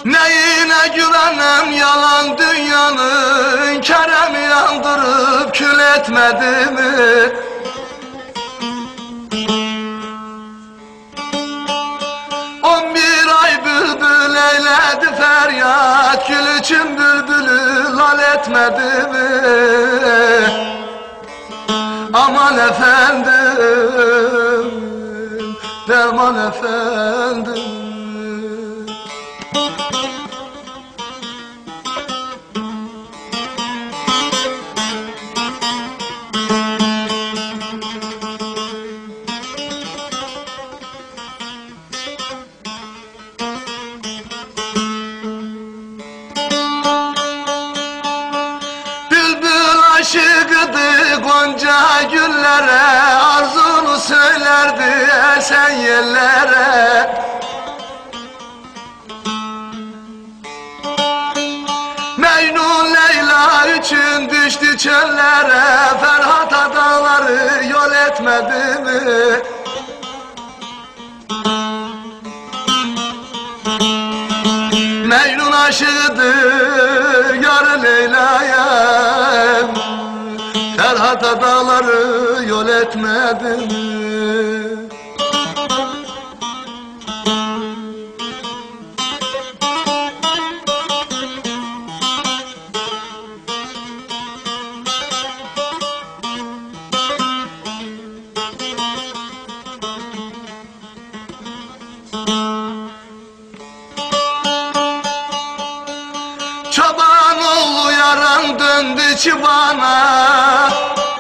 Neyine güvenem yalan dünyanın, Kerem'i yandırıp kül etmedi mi? 11 ay bülbül eyledi feryat, Gül için bülbülü lal etmedi mi? Aman efendim, derman efendim. Aşıkıdı gonca güllere, arzunu söylerdi esen yerlere. Mecnun Leyla için düştü çöllere, Ferhat dağları yol etmedi mi? Mecnun aşığıdı yar Leyla'ya, Ferhat dağları yol etmedi mi? Çoban oğlu yaran döndü çibana,